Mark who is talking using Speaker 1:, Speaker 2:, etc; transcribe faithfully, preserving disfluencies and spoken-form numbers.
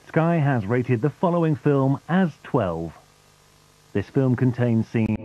Speaker 1: Sky has rated the following film as twelve. This film contains scenes